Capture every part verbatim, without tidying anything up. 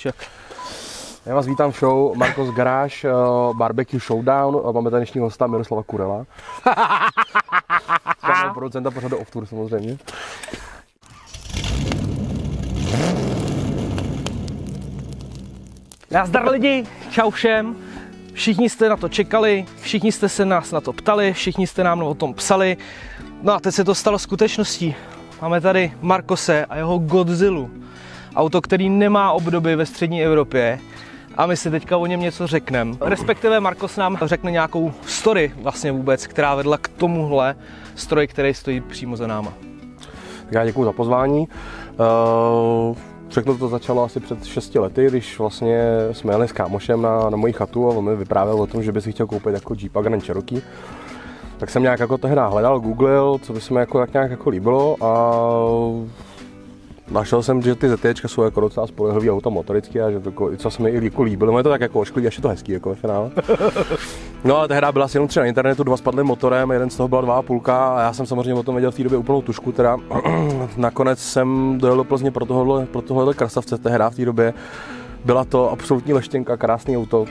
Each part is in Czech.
víš jak. Já vás vítám v show Marcos Garage uh, Barbecue Showdown. Máme tady dnešního hosta Miroslava Kurela. Máme producenta pořadu Off Tour samozřejmě. Nazdar lidi, čau všem. Všichni jste na to čekali, všichni jste se nás na to ptali, všichni jste nám o tom psali. No a teď se to stalo skutečností. Máme tady Marcose a jeho Godzillu. Auto, který nemá obdoby ve střední Evropě. A my si teďka o něm něco řekneme. Respektive Marcos nám řekne nějakou story vlastně vůbec, která vedla k tomuhle stroji, který stojí přímo za náma. Já děkuju za pozvání. Uh, všechno to začalo asi před šesti lety, když vlastně jsme jeli s kámošem na, na moji chatu a on mi vyprávěl o tom, že by si chtěl koupit jako Jeepa Grand Cherokee. Tak jsem nějak jako tehdy hledal, googlil, co by se mi jako tak nějak jako líbilo a našel jsem, že ty ZTčka jsou jako docela spolehlivý auto motorický a že to, co se mi i jako líbilo, je to tak jako ošklivý, až je to hezký jako ve finále. No ale tehdy byla asi jenom tři na internetu, dva spadly motorem, jeden z toho byla dva a půlka a já jsem samozřejmě o tom věděl v té době úplnou tušku, teda nakonec jsem dojel do Plzně pro tohohle, pro tohohle krasavce, tehdy v té době byla to absolutní leštěnka, krásný auto.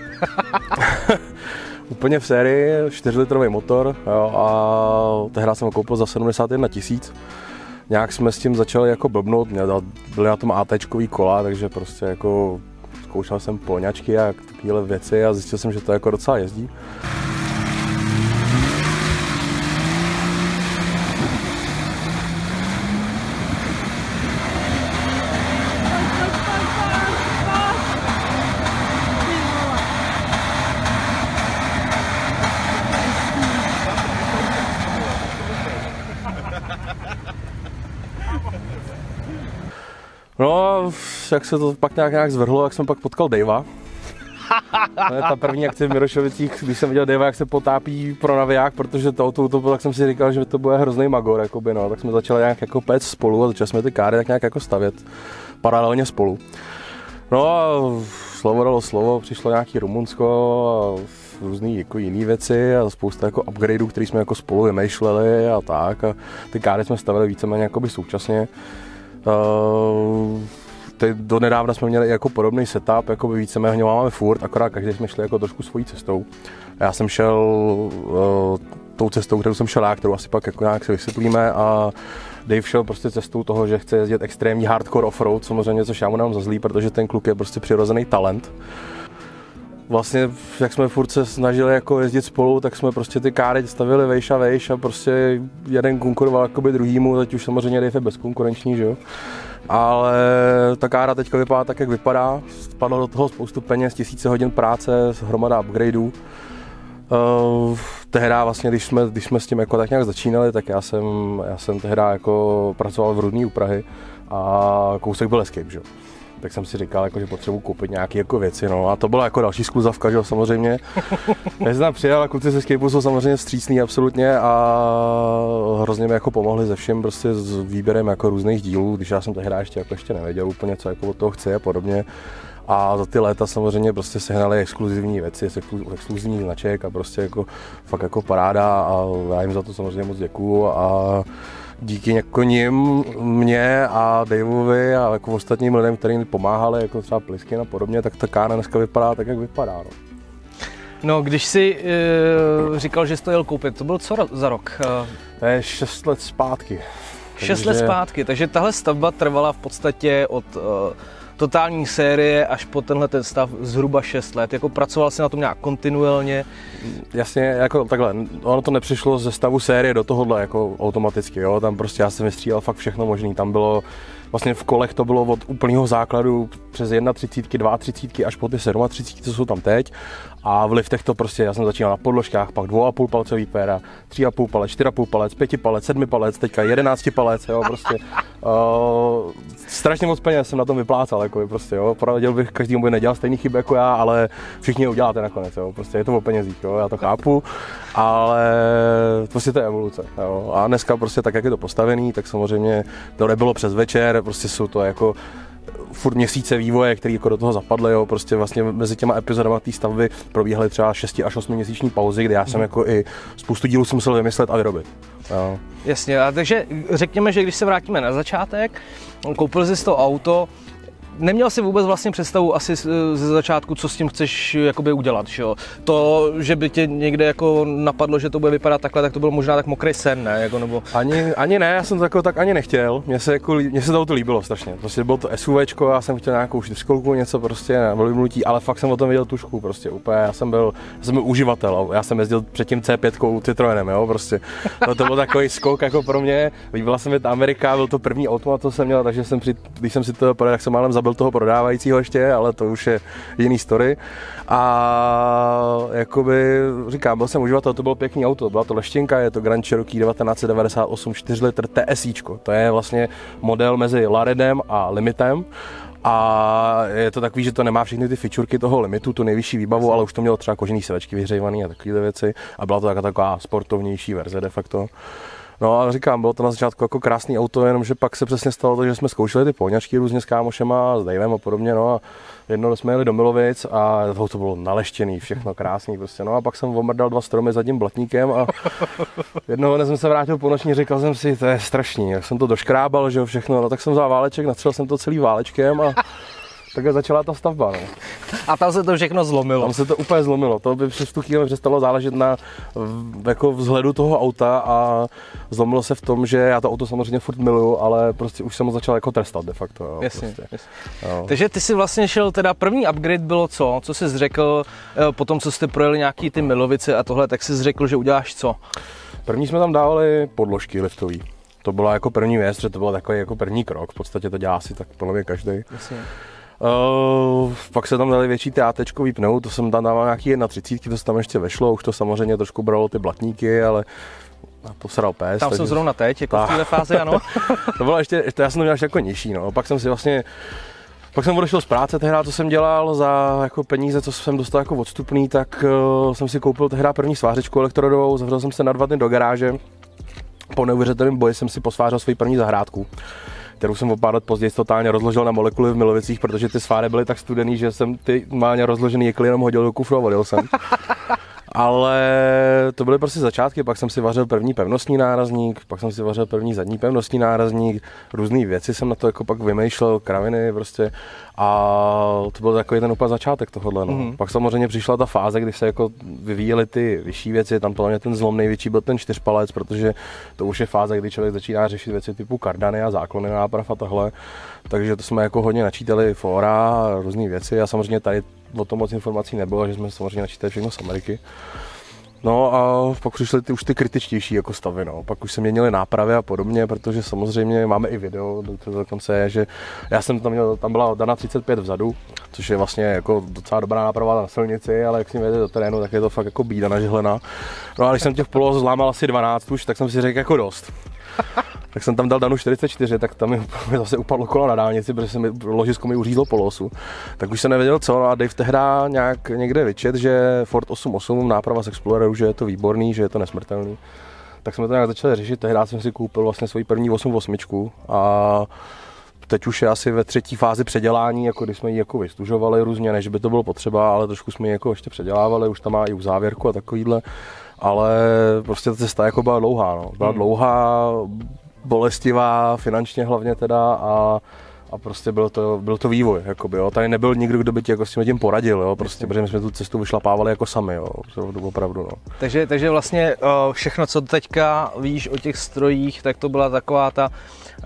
Úplně v sérii, čtyřlitrový motor, jo, a tehdy jsem ho koupil za sedmdesát jedna tisíc. Nějak jsme s tím začali jako blbnout, byly na tom ATčkový kola, takže prostě jako zkoušel jsem polňačky a takovéhle věci a zjistil jsem, že to jako docela jezdí. No, jak se to pak nějak, nějak zvrhlo, jak jsem pak potkal Davea. To je ta první akce v Mirošovicích, když jsem viděl Davea, jak se potápí pro naviják, protože to auto utopil, tak jsem si říkal, že to bude hrozný magor, jakoby, no. Tak jsme začali nějak jako péct spolu a začali jsme ty káry tak nějak jako stavět paralelně spolu. No a slovo dalo slovo, přišlo nějaký Rumunsko a různé jako jiné věci a spousta jako upgradeů, které jsme jako spolu vymýšleli a tak. A ty káry jsme stavili víceméně jakoby současně. Uh, teď do nedávna jsme měli jako podobný setup, jako víceméně máme furt, akorát každý jsme šli jako trošku svojí cestou. Já jsem šel uh, tou cestou, kterou jsem šel já, kterou asi pak jako nějak si vysvětlíme a Dave šel prostě cestou toho, že chce jezdit extrémní hardcore offroad, samozřejmě, což já mu dám za zlý, protože ten kluk je prostě přirozený talent. Vlastně, jak jsme furt se snažili jako jezdit spolu, tak jsme prostě ty káry stavili vejš a vejš a prostě jeden konkuroval jakoby druhýmu, teď už samozřejmě Dave je bezkonkurenční, že jo. Ale ta kára teďka vypadá tak, jak vypadá, spadlo do toho spoustu peněz, tisíce hodin práce, hromada upgradeů. Uh, tehda vlastně, když jsme, když jsme s tím jako tak nějak začínali, tak já jsem, já jsem tehda jako pracoval v Rudný u Prahy a kousek byl Escape, že jo. Tak jsem si říkal, jako, že potřebuji koupit nějaké jako věci, no a to byla jako další skluzavka, že jo, samozřejmě. Já jsem tam přijel a kluci ze Escapeu jsou samozřejmě vstřícní absolutně a hrozně mi jako pomohli ze všem, prostě s výběrem jako různých dílů, když já jsem tehdy ještě jako ještě nevěděl úplně, co jako od toho chci a podobně. A za ty léta samozřejmě prostě sehnali exkluzivní věci, exkluzivní značek a prostě jako fakt jako paráda a já jim za to samozřejmě moc děkuju a díky jako nim, mě a Daveovi a jako ostatním lidem, kteří mi pomáhali, jako třeba Pliskin a podobně, tak ta kára dneska vypadá tak, jak vypadá. No, no když jsi e, říkal, že jsi to jel koupit, to byl co za rok? To je šest let zpátky. Šest let zpátky, takže tahle stavba trvala v podstatě od e, totální série až po tenhle ten stav zhruba šest let. Jako pracoval jsi na tom nějak kontinuálně? Jasně, jako takhle, ono to nepřišlo ze stavu série do tohohle jako automaticky, jo, tam prostě já jsem vystřílel fakt všechno možný, tam bylo, vlastně v kolech to bylo od úplného základu přes třicet jedna, třicet dva až po ty třicet sedm, co jsou tam teď a v liftech to prostě, já jsem začínal na podložkách, pak dva a půl palcový péra, tři a půl palec, čtyři a půl palec, pět palec, sedm palec, teďka jedenáct palec, jo, prostě uh, strašně moc peněz jsem na tom vyplácal, jako prostě, jo, poradil bych každému, by nedělal stejný chyby jako já, ale všichni je uděláte nakonec, jo, prostě je to o penězích, jo, já to chápu, ale prostě to je evoluce, jo, a dneska prostě tak, jak je to postavený, tak samozřejmě to nebylo přes večer, prostě jsou to jako furt měsíce vývoje, který jako do toho zapadly, jo, prostě vlastně mezi těma epizodama té stavby probíhaly třeba šesti až osmi měsíční pauzy, kde já jsem jako i spoustu dílů jsem musel vymyslet a vyrobit. Jo. Jasně, a takže řekněme, že když se vrátíme na začátek, koupil jsi to auto, neměl jsi vůbec vlastně představu asi ze začátku, co s tím chceš jakoby udělat, že jo? To, že by tě někde jako napadlo, že to bude vypadat takhle, tak to byl možná tak mokrý sen, ne? Jako, nebo... Ani, ani ne, já jsem to jako tak ani nechtěl, mně se, jako, mně se to auto líbilo strašně, prostě bylo to SUVčko, já jsem chtěl nějakou čtyřkolku, něco prostě na vylnutí, ale fakt jsem o tom viděl tušku, prostě úplně, já jsem byl, já jsem byl uživatel, já jsem jezdil předtím C pět Citroenem, jo, prostě, to, to byl takový skok jako pro mě, líbila se mi ta Amerika, byl to první automat, co jsem měl, takže jsem při, když jsem si to prodal, tak jsem málem zabil toho prodávajícího ještě, ale to už je jiný story. A jakoby, říkám, byl jsem uživatel, to bylo pěkný auto, byla to leštěnka, je to Grand Cherokee devatenáct set devadesát osm čtyři litr TSIčko, to je vlastně model mezi Laredem a Limitem. A je to takový, že to nemá všechny ty fičurky toho Limitu, tu nejvyšší výbavu, ale už to mělo třeba kožený sedačky vyhřejvaný a takovéhle věci. A byla to taková, taková sportovnější verze de facto. No a říkám, bylo to na začátku jako krásný auto, jenomže pak se přesně stalo to, že jsme zkoušeli ty poňačky různě s kámošema, s Davem a podobně, no a jednou jsme jeli do Milovic a to bylo naleštěný, všechno krásný prostě, no a pak jsem omrdal dva stromy za tím blatníkem a jednoho jsem se vrátil po noční, říkal jsem si, to je strašný, jak jsem to doškrábal, že jo, všechno, no tak jsem vzal váleček, natřel jsem to celý válečkem a takhle začala ta stavba, no. A tam se to všechno zlomilo. Tam se to úplně zlomilo, to by přes tu chvíli přestalo záležet na jako vzhledu toho auta a zlomilo se v tom, že já to auto samozřejmě furt miluju, ale prostě už jsem ho začal jako trestat de facto. Jo, jasně, prostě. jasně. Jo. Takže ty si vlastně šel, teda první upgrade bylo co? Co jsi řekl po tom, co jste projeli nějaký ty Milovice a tohle, tak jsi řekl, že uděláš co? První jsme tam dávali podložky liftový. To byla jako první věc, že to byl takový jako první krok, v podstatě to dělá asi tak podle mě každý. Jasně. Uh, pak se tam dali větší TATčkový pneu, to jsem tam dával nějaký třicet jedna, to se tam ještě vešlo, už to samozřejmě trošku bralo ty blatníky, ale na to sral pes. Tam jsem zrovna teď, jako v téhle fázi, ano. To bylo ještě, to já jsem to měl ještě jako nižší, no. Pak jsem si vlastně, pak jsem odešel z práce tehdy, co jsem dělal za jako peníze, co jsem dostal jako odstupný, tak uh, jsem si koupil tehdy první svářečku elektrodovou, zavřel jsem se na dva dny do garáže. Po neuvěřitelném boji jsem si posvářel svou první zahrádku, kterou jsem o pár let později totálně rozložil na molekuly v Milovicích, protože ty sváry byly tak studený, že jsem ty máně rozložený jekly jenom hodil do kufru a odjel jsem. Ale to byly prostě začátky, pak jsem si vařil první pevnostní nárazník, pak jsem si vařil první zadní pevnostní nárazník, různé věci jsem na to jako pak vymýšlel, kraviny prostě a to byl takový ten úplně začátek tohohle. No. Mm-hmm. Pak samozřejmě přišla ta fáze, kdy se jako vyvíjely ty vyšší věci, tam podle mě ten zlom největší byl ten čtyřpalec, protože to už je fáze, kdy člověk začíná řešit věci typu kardany a záklony náprav a tohle, takže to jsme jako hodně načítali fóra a různé věci a samozřejmě tady o tom moc informací nebylo, že jsme samozřejmě načítali všechno z Ameriky. No a pak přišly ty už ty kritičtější jako stavy, no. Pak už se měnily nápravy a podobně, protože samozřejmě máme i video, to dokonce je, že já jsem tam měl, tam byla Dana třicet pět vzadu, což je vlastně jako docela dobrá náprava na silnici, ale jak si jede do terénu, tak je to fakt jako bída nažehlená. No a když jsem těch poloz zlámal asi dvanáct už, tak jsem si řekl jako dost. Tak jsem tam dal Danu čtyřicet čtyři, tak tam mi zase upadlo kolo na dálnici, protože se mi ložisko mi uřízlo polosu. Tak už jsem nevěděl co, a Dave tehda nějak někde vyčet, že Ford osm osm náprava z Exploreru, že je to výborný, že je to nesmrtelný. Tak jsme to nějak začali řešit, tehdy jsem si koupil vlastně svoji první osm osm a teď už je asi ve třetí fázi předělání, jako když jsme ji jako vystužovali různě, než by to bylo potřeba, ale trošku jsme ji jako ještě předělávali, už tam má i uzávěrku a takovýhle. Ale prostě ta cesta jako byla dlouhá, no. Byla hmm. dlouhá, bolestivá, finančně hlavně teda a, a prostě byl to, byl to vývoj, jakoby, jo. Tady nebyl nikdo, kdo by ti jako s tím poradil, jo, prostě, protože my jsme tu cestu vyšlapávali jako sami, jo, opravdu, no. Takže, takže vlastně všechno, co teďka víš o těch strojích, tak to byla taková ta uh,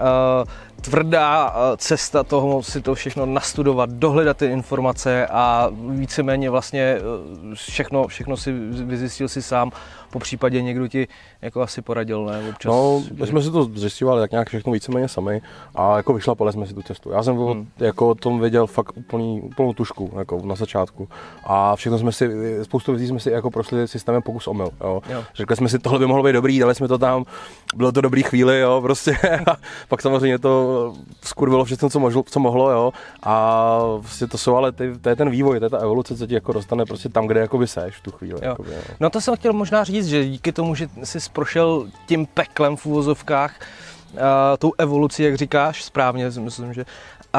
tvrdá cesta toho si to všechno nastudovat, dohledat ty informace a víceméně vlastně všechno, všechno si vyzjistil si sám, po případě někdo ti jako asi poradil, ne? Občas, no, my že... jsme si to zjistovali tak nějak všechno víceméně sami a jako vyšlapali jsme si tu cestu. Já jsem hmm. jako o tom věděl fakt úplný, úplnou tušku jako na začátku a všechno jsme si, spoustu věcí jsme si jako prošli systémem pokus omyl, jo. Jo. Řekli jsme si, tohle by mohlo být dobrý, dali jsme to tam, bylo to dobrý chvíli, jo, prostě a pak samozřejmě to skurvilo všechno, co, možlo, co mohlo, jo, a prostě to jsou ale ty, to je ten vývoj, to je ta evoluce, co ti jako dostane prostě tam, kde jakoby seš v tu chvíli. Jo. Jakoby, jo. No to jsem chtěl možná říct, že díky tomu, že jsi prošel tím peklem v uvozovkách, uh, tou evolucí, jak říkáš, správně myslím, že uh,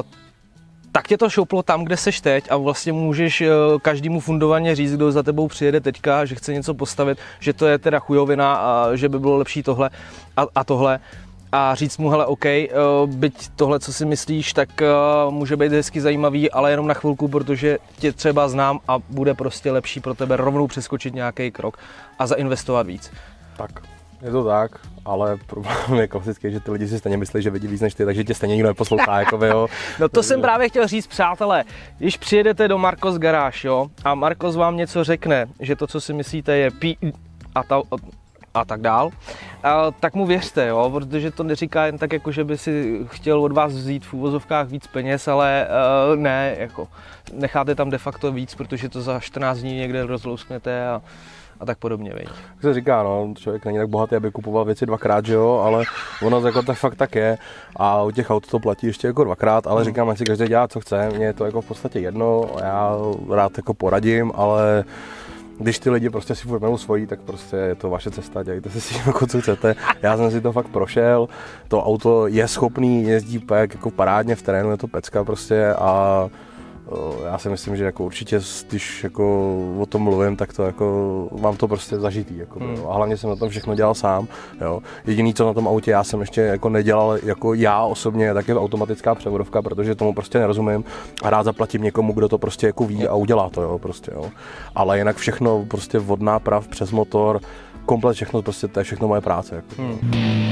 tak tě to šouplo tam, kde seš teď a vlastně můžeš uh, každému fundovaně říct, kdo za tebou přijede teďka, že chce něco postavit, že to je teda chujovina a že by bylo lepší tohle a, a tohle. a říct mu, hele, OK, byť tohle, co si myslíš, tak může být hezky zajímavý, ale jenom na chvilku, protože tě třeba znám a bude prostě lepší pro tebe rovnou přeskočit nějaký krok a zainvestovat víc. Tak, je to tak, ale problém je klasický, že ty lidi si stejně myslí, že vidí víc než ty, takže tě stejně nikdo neposlouchá, jako jo. No to jsem právě chtěl říct, přátelé, když přijedete do Marcos Garage, jo, a Marcos vám něco řekne, že to, co si myslíte, je pí a ta, a tak dál, a, tak mu věřte, jo, protože to neříká jen tak, jako že by si chtěl od vás vzít v úvozovkách víc peněz, ale uh, ne, jako necháte tam de facto víc, protože to za čtrnáct dní někde rozlousknete a, a tak podobně, viď. Jak se říká, no, člověk není tak bohatý, aby kupoval věci dvakrát, že jo, ale ono jako tak fakt tak je a u těch aut to platí ještě jako dvakrát, ale říkám, ať si každý dělá, co chce, mně je to jako v podstatě jedno, já rád jako poradím, ale když ty lidi prostě si furt melou svojí, tak prostě je to vaše cesta, dělejte si s tím jako co chcete. Já jsem si to fakt prošel, to auto je schopný, jezdí jako parádně v terénu, je to pecka prostě a já si myslím, že jako určitě, když jako o tom mluvím, tak to jako mám to prostě zažitý. Jako, hmm. A hlavně jsem na tom všechno dělal sám. Jo. Jediný, co na tom autě já jsem ještě jako nedělal jako já osobně, tak je automatická převodovka, protože tomu prostě nerozumím a rád zaplatím někomu, kdo to prostě jako ví a udělá to. Jo, prostě, jo. Ale jinak všechno prostě od náprav přes motor, komplet všechno, prostě to je všechno moje práce. Jako, hmm.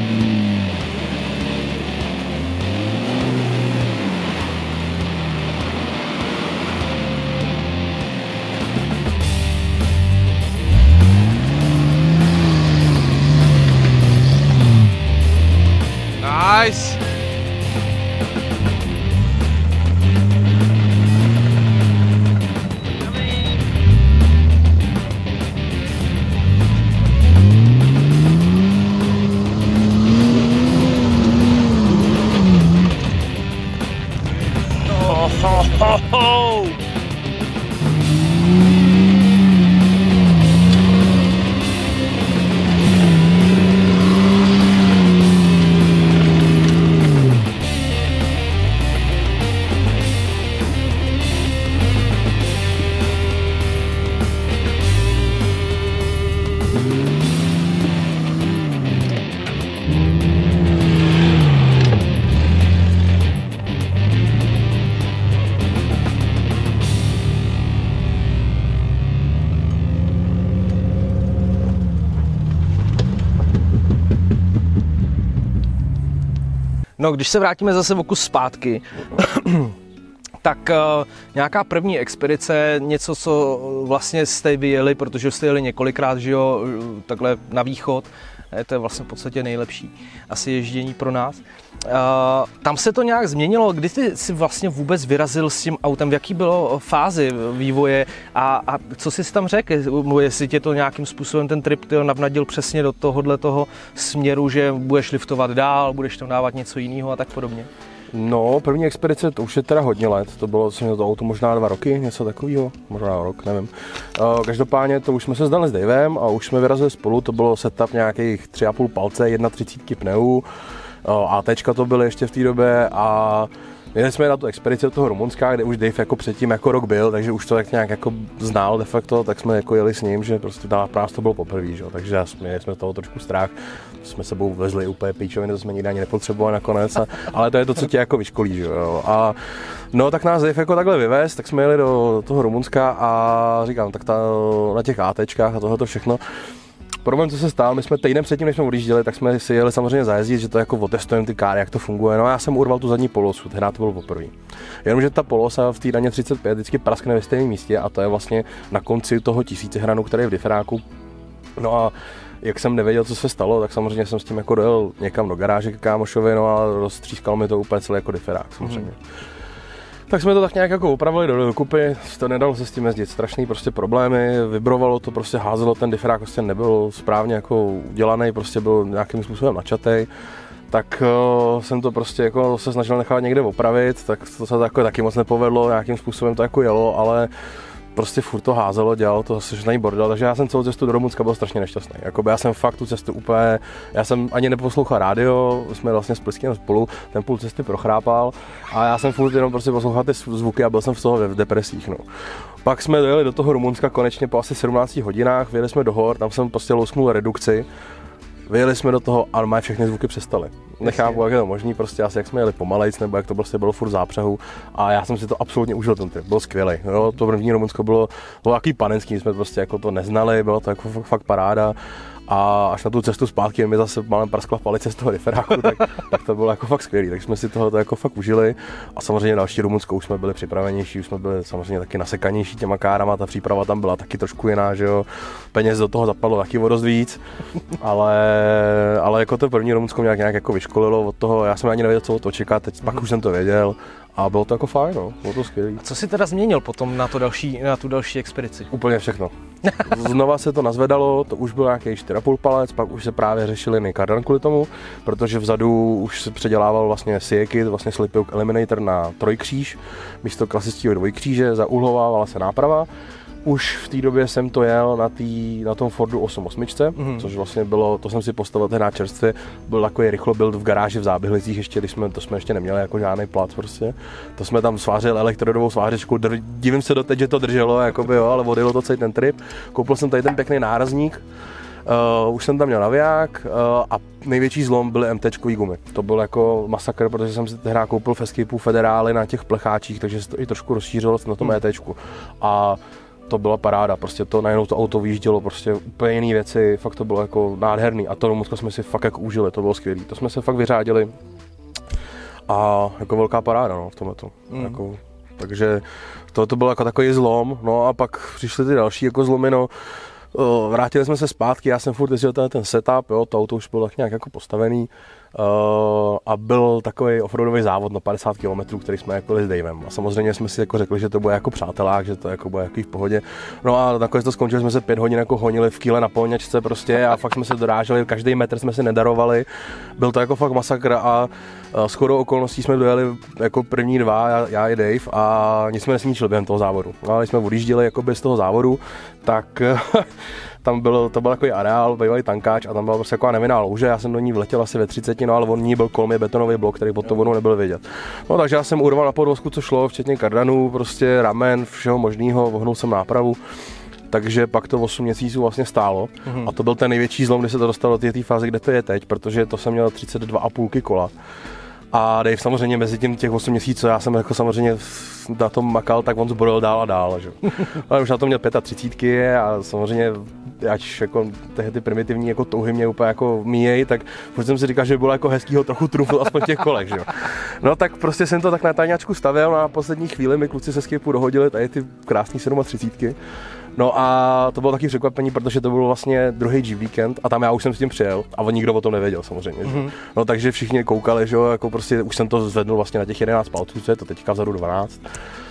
Nice. Oh, ho, ho, ho. No, když se vrátíme zase o kus zpátky, tak uh, nějaká první expedice, něco, co vlastně jste vyjeli, protože jste jeli několikrát, že jo, takhle na východ, to je vlastně v podstatě nejlepší asi ježdění pro nás. Uh, tam se to nějak změnilo, kdy jsi si vlastně vůbec vyrazil s tím autem, v jaký bylo fázi vývoje a, a co jsi tam řekl, jestli tě to nějakým způsobem ten trip tyjo, navnadil přesně do tohohle toho směru, že budeš liftovat dál, budeš tam dávat něco jiného a tak podobně? No, první expedice, to už je teda hodně let, to bylo, jsem měl to auto možná dva roky, něco takového, možná rok, nevím. Uh, každopádně to už jsme se zdali s Davem a už jsme vyrazili spolu, to bylo setup nějakých tři a půl palce, jedna třicítky pneu, uh, ATčka to byly ještě v té době a jeli jsme na tu expedici do toho Rumunska, kde už Dave jako předtím jako rok byl, takže už to tak nějak jako znal de facto, tak jsme jako jeli s ním, že prostě dá práv to bylo poprvé, že? Takže jsme, jsme toho trošku strach, jsme sebou vezli úplně píčoviny, to jsme nikdy ani nepotřebovali nakonec, a, ale to je to, co tě jako vyškolí, že jo. A no tak nás Dave jako takhle vyvez, tak jsme jeli do toho Rumunska a říkám, tak ta, na těch ATčkách a tohleto všechno. Problém, co se stál, my jsme týden předtím, než jsme odjížděli, tak jsme si jeli samozřejmě zajezdit, že to jako otestujeme ty káry, jak to funguje. No a já jsem urval tu zadní polosu, tehdy to bylo poprvé. Jenomže ta polosa v té daně třicet pět vždycky praskne ve stejném místě a to je vlastně na konci toho tisícihranu, který je v diferáku. No a jak jsem nevěděl, co se stalo, tak samozřejmě jsem s tím jako dojel někam do garáže k kámošovi, no a roztřískalo mi to úplně celý jako diferák samozřejmě. Hmm. Tak jsme to tak nějak jako opravili do dokupy, to nedalo se s tím jezdit, strašný prostě problémy, vibrovalo to, prostě házelo, ten diferák prostě nebyl správně jako udělaný, prostě byl nějakým způsobem načatej. Tak uh, jsem to prostě jako se snažil nechat někde opravit, tak to se jako taky moc nepovedlo, nějakým způsobem to jako jelo, ale prostě furt to házelo, dělalo to strašný bordel, takže já jsem celou cestu do Rumunska byl strašně nešťastný. Jakoby já jsem fakt tu cestu úplně, já jsem ani neposlouchal rádio, jsme vlastně s Plským spolu, ten půl cesty prochrápal a já jsem furt jenom prostě poslouchal ty zvuky a byl jsem z toho v depresích. No. Pak jsme dojeli do toho Rumunska konečně po asi sedmnácti hodinách, vyjeli jsme do hor, tam jsem prostě lousknul redukci, Vyjeli jsme do toho a má všechny zvuky přestaly. Nechápu, jak je to možný, prostě asi jak jsme jeli pomalejc, nebo jak to prostě bylo furt v zápřehu a já jsem si to absolutně užil ten trip, byl skvělý. Jo, to první Rumunsko bylo, bylo takový panenský, jsme prostě jako to neznali, bylo to jako fakt, fakt paráda. A až na tu cestu zpátky mi zase málem praskla v palice z toho riferáku, tak, tak to bylo jako fakt skvělý, tak jsme si toho jako fakt užili. A samozřejmě další Rumunsko už jsme byli připravenější, už jsme byli samozřejmě taky nasekanější těma kárama, ta příprava tam byla taky trošku jiná, že jo. Peněz do toho zapadlo taky o dost víc, ale, ale jako to první Rumunsko mě nějak, nějak jako vyškolilo od toho, já jsem ani nevěděl, co od toho čekat, teď pak už jsem to věděl. A bylo to jako fajn, no. Bylo to skvělý. A co jsi teda změnil potom na, to další, na tu další expedici? Úplně všechno. Znova se to nazvedalo, to už byl nějaký čtyři a půl palec, pak už se právě řešili jiný kardan kvůli tomu, protože vzadu už se předělával vlastně Siekit, vlastně Slip Yoke Eliminator na trojkříž, místo klasického dvojkříže, zaúhlovávala se náprava. Už v té době jsem to jel na, tý, na tom Fordu osm osm, mm-hmm. což vlastně bylo, to jsem si postavil tehdy čerstvě, byl takový rychlo build v garáži v Záběhlicích, ještě, když jsme, to jsme ještě neměli jako žádný plac prostě. To jsme tam svářili elektrodovou svářečku, dr, divím se doteď, že to drželo, jakoby, jo, ale odjelo to celý ten trip. Koupil jsem tady ten pěkný nárazník, uh, už jsem tam měl naviják uh, a největší zlom byly MTčkový gumy. To byl jako masakr, protože jsem si tehdy koupil v Escapeu federály na těch plecháčích, takže se to i trošku rozšířilo na tom hmm. ETčku. A to byla paráda, prostě to najednou to auto vyjíždělo, prostě úplně jiné věci, fakt to bylo jako nádherný a to Rumunsko jsme si fakt jako užili, to bylo skvělý, to jsme se fakt vyřádili a jako velká paráda, no, v tomhleto, mm. jako, takže to, to byl jako takový zlom, no a pak přišly ty další jako zlomy, no, vrátili jsme se zpátky, já jsem furt jezdil ten setup, jo, to auto už bylo tak nějak jako postavený. Uh, a byl takový offroadový závod na padesát kilometrů, který jsme jako s Davem. A samozřejmě jsme si jako řekli, že to bude jako přátelák, že to jako bude jako v pohodě. No a nakonec to skončilo, jsme se pět hodin jako honili v kýle na polňačce prostě a fakt jsme se doráželi, každý metr jsme si nedarovali. Byl to jako fakt masakr a uh, shodou okolností jsme dojeli jako první dva, já, já i Dave, a nic jsme nesničili během toho závodu. No, ale jsme odjížděli jako bez toho závodu, tak tam byl, to byl takový areál, bývalý tankáč a tam byla prostě taková nevinná louže, já jsem do ní vletěl asi ve třiceti, no ale on ní byl kolem je betonový blok, který pod tou vodou nebyl vidět. No takže já jsem urval na podvozku, co šlo, včetně kardanů, prostě ramen, všeho možného, vohnul jsem nápravu. Takže pak to osm měsíců vlastně stálo mm-hmm. a to byl ten největší zlom, kdy se to dostalo do té fáze, kde to je teď, protože to jsem měl třicet dva a půl kola. A Dave samozřejmě mezi tím těch osm měsíců, já jsem jako samozřejmě na tom makal, tak on zbrojil dál a dál, že? Ale už na to měl třicet pět a samozřejmě, ač jako ty primitivní jako touhy mě úplně jako míjej, tak protože jsem si říkal, že by bylo jako hezkýho trochu trumfnout aspoň v těch kolech, že? No tak prostě jsem to tak na tajňačku stavěl, na poslední chvíli mi kluci se Escapeu dohodili tady ty krásný třicet sedm. No a to bylo taky překvapení, protože to byl vlastně druhý Jeep víkend a tam já už jsem s tím přijel a nikdo o tom nevěděl samozřejmě. Mm-hmm. No takže všichni koukali, že jo, jako prostě už jsem to zvednul vlastně na těch jedenáct palců, co je to teďka vzadu dvanáct.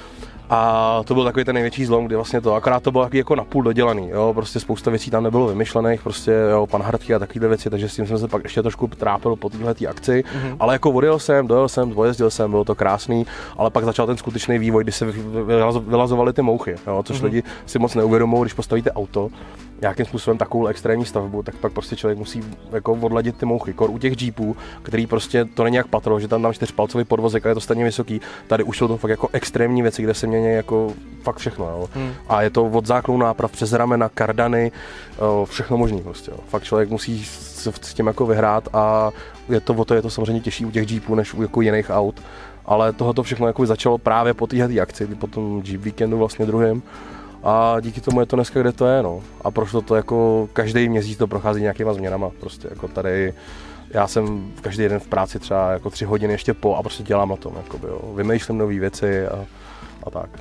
A to byl takový ten největší zlom, kdy vlastně to, akorát to bylo jako napůl dodělaný, jo, prostě spousta věcí tam nebylo vymyšlených, prostě jo, pan Hradky a takovýhle věci, takže s tím jsem se pak ještě trošku trápil po téhletý akci, mm-hmm. ale jako odjel jsem, dojel jsem, dvojezdil jsem, bylo to krásný, ale pak začal ten skutečný vývoj, kdy se vylazovaly ty mouchy, jo, což mm-hmm. lidi si moc neuvědomují, když postavíte auto, nějakým způsobem takovou extrémní stavbu, tak pak prostě člověk musí jako odladit ty mouchy. Kor u těch Jeepů, který prostě to není jak patro, že tam dám čtyřpalcový podvozek a je to stejně vysoký. Tady už jsou to fakt jako extrémní věci, kde se mění jako fakt všechno. Jo. Hmm. A je to od záklonu náprav přes ramena, kardany, všechno možný prostě. Jo. Fakt člověk musí s tím jako vyhrát a je to o to je to samozřejmě těžší u těch Jeepů než u jako jiných aut. Ale tohoto všechno jako začalo právě po téhle akci, po tom Jeep víkendu vlastně druhým. A díky tomu je to dneska, kde to je, no. A prošlo to jako každý měsíc to prochází nějakýma změnama, prostě jako tady já jsem každý den v práci třeba jako tři hodiny ještě po a prostě dělám na tom, jakoby, jo. Vymýšlím nové věci a, a tak.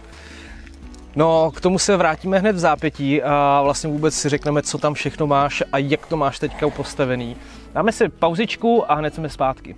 No, k tomu se vrátíme hned v zápětí a vlastně vůbec si řekneme, co tam všechno máš a jak to máš teďka postavený. Dáme si pauzičku a hned jsme zpátky.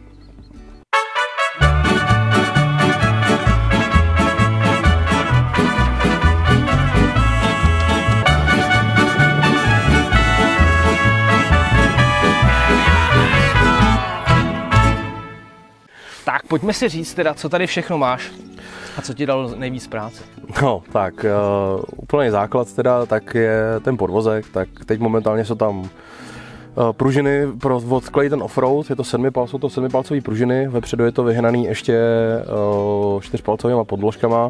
Tak pojďme si říct teda, co tady všechno máš a co ti dalo nejvíc práce. No tak uh, úplný základ teda, tak je ten podvozek, tak teď momentálně jsou tam uh, pružiny pro od Clayton Offroad, je to sedmipal, jsou to sedmipalcové pružiny, vepředu je to vyhnaný ještě uh, čtyřpalcovýma podložkama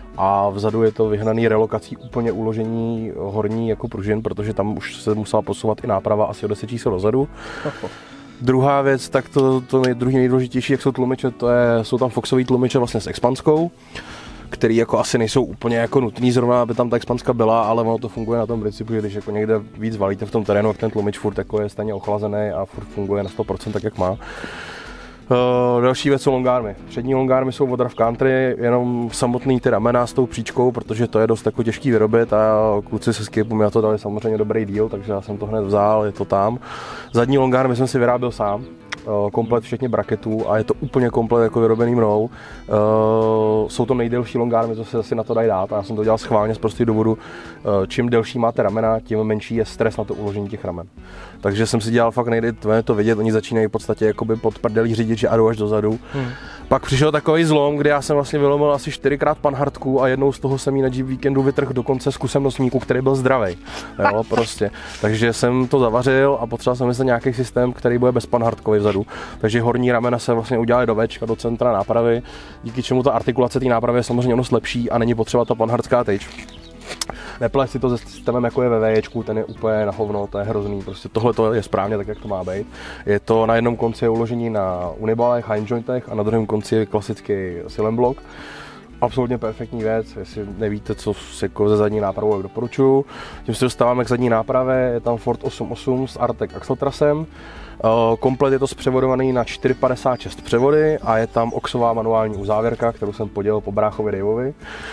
a vzadu je to vyhnaný relokací úplně uložení horní jako pružin, protože tam už se musela posouvat i náprava asi o deset čísel dozadu. Druhá věc, tak to, to nej, druhý nejdůležitější, jak jsou tlumiče, to je, jsou tam Foxový tlumiče vlastně s expanskou, který jako asi nejsou úplně jako nutný zrovna, aby tam ta expanska byla, ale ono to funguje na tom principu, že když jako někde víc valíte v tom terénu, tak ten tlumič furt jako je stejně ochlazený a furt funguje na sto procent tak, jak má. Uh, další věc jsou longarmy. Přední longarmy jsou od Rough Country, jenom samotný ty ramena s tou příčkou, protože to je dost jako těžký vyrobit a kluci se Skipu mi na to dali samozřejmě dobrý deal, takže já jsem to hned vzal, je to tam. Zadní longarmy jsem si vyráběl sám, uh, komplet včetně braketů a je to úplně komplet jako vyrobený mnou. Uh, jsou to nejdelší longarmy, co se asi na to dají dát a já jsem to dělal schválně z prostého důvodu, uh, čím delší máte ramena, tím menší je stres na to uložení těch ramen. Takže jsem si dělal fakt nejde to vidět, oni začínají v podstatě jakoby pod prdelí řídit, že jdou až dozadu. Hmm. Pak přišel takový zlom, kdy já jsem vlastně vylomil asi čtyřikrát panhardku a jednou z toho jsem ji na Jeep Weekendu vytrhl dokonce z kusem nosníku, který byl zdravý. Jo, prostě. Takže jsem to zavařil a potřeboval jsem myslet nějaký systém, který bude bez panhardkový vzadu. Takže horní ramena se vlastně udělali do véčka, do centra nápravy, díky čemu ta artikulace té nápravy je samozřejmě ono lepší a není potřeba ta panhardská tyč. Nepleš si to se systémem, jako je ve véčku, ten je úplně na hovno, to je hrozný, prostě tohle to je správně tak, jak to má být. Je to na jednom konci je uložení na unibalech, hind jointech a na druhém konci je klasický silent block. Absolutně perfektní věc, jestli nevíte, co jako ze zadní nápravou, jak doporučuju. Tím se dostáváme k zadní nápravě, je tam Ford osm osm s Artec axletrasem. Komplet je to zpřevodovaný na čtyři padesát šest převody a je tam oxová manuální uzávěrka, kterou jsem podělil po bráchovi Daveovi.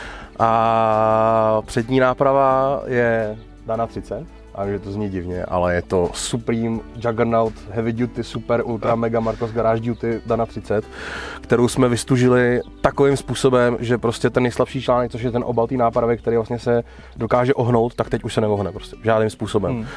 A přední náprava je Dana třicet, a že to zní divně, ale je to Supreme Juggernaut Heavy Duty Super Ultra Mega Marcos Garage Duty Dana třicet, kterou jsme vystužili takovým způsobem, že prostě ten nejslabší článek, což je ten obal té nápravy, který vlastně se dokáže ohnout, tak teď už se neohne prostě žádným způsobem. Hmm.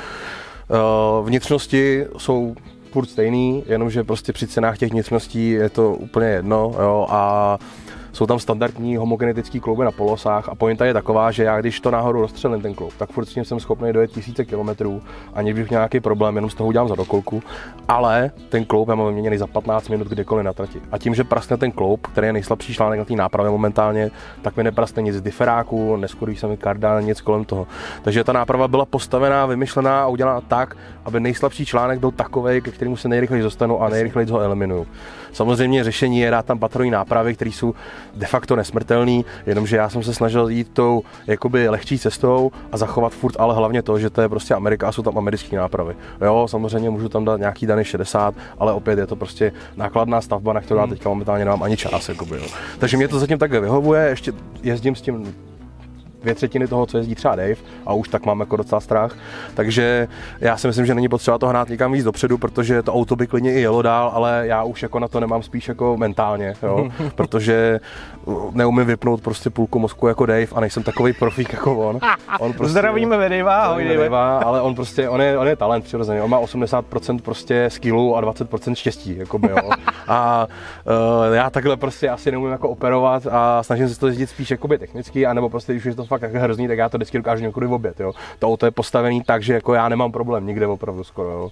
Vnitřnosti jsou furt stejný, jenomže prostě při cenách těch vnitřností je to úplně jedno, jo, a jsou tam standardní homogenetické klouby na polosách a pointa je taková, že já když to náhodou rozstřelím ten kloub, tak furt s ním jsem schopný dojet tisíce kilometrů a někdy bych nějaký problém, jenom z toho udělám za dokolku, ale ten kloub já mám vyměněný za patnáct minut kdekoliv na trati. A tím, že praskne ten kloub, který je nejslabší článek na té nápravě momentálně, tak mi nepraskne nic z diferáku, neskurují se mi kardán, nic kolem toho. Takže ta náprava byla postavená, vymyšlená a udělaná tak, aby nejslabší článek byl takovej, ke kterému se nejrychleji dostanu a nejrychleji ho eliminuju. Samozřejmě řešení je dát tam patrový nápravy, které jsou de facto nesmrtelný, jenomže já jsem se snažil jít tou jakoby lehčí cestou a zachovat furt, ale hlavně to, že to je prostě Amerika a jsou tam americké nápravy. Jo, samozřejmě můžu tam dát nějaký Dany šedesát, ale opět je to prostě nákladná stavba, na kterou já teďka momentálně nemám ani čas. Jakoby, jo. Takže mě to zatím takhle vyhovuje, ještě jezdím s tím dvě třetiny toho, co jezdí třeba Dave, a už tak mám jako docela strach. Takže já si myslím, že není potřeba to hnát někam víc dopředu, protože to auto by klidně i jelo dál, ale já už jako na to nemám spíš jako mentálně, jo? Protože neumím vypnout prostě půlku mozku jako Dave a nejsem takový profík jako on. on prostě, zdravíme Davea, ahoj Dave. Ale on prostě, on je, on je talent přirozený, on má osmdesát procent prostě skillu a dvacet procent štěstí, jakoby, jo. A uh, já takhle prostě asi neumím jako operovat a snažím se to jezdit spíš jakoby technicky, anebo prostě, když je to fakt jako hrozný, tak já to vždycky dokážu někudy obět, jo. To auto je postavený tak, že jako já nemám problém nikde opravdu skoro, jo.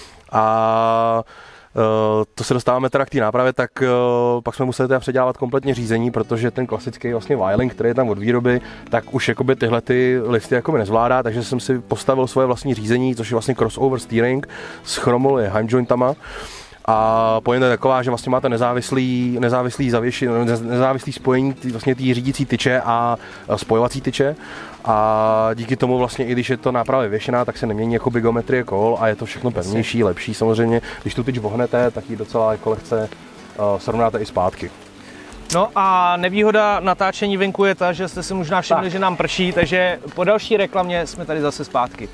A Uh, to se dostáváme teda k té nápravě, tak uh, pak jsme museli teda předělávat kompletně řízení, protože ten klasický vlastně Weiling, který je tam od výroby, tak už jakoby tyhle ty lifty jakoby nezvládá, takže jsem si postavil svoje vlastní řízení, což je vlastně crossover steering s chromoly hind jointama. A pointa je taková, že vlastně máte nezávislý, nezávislý, zavěši, nezávislý spojení tý, vlastně té řídící tyče a spojovací tyče. A díky tomu vlastně, i když je to náprava věšená, tak se nemění jako geometrie kol a je to všechno pevnější, lepší samozřejmě. Když tu tyč vohnete, tak ji docela jako lehce uh, srovnáte i zpátky. No a nevýhoda natáčení venku je ta, že jste si možná všimli, tak. že nám prší, takže po další reklamě jsme tady zase zpátky.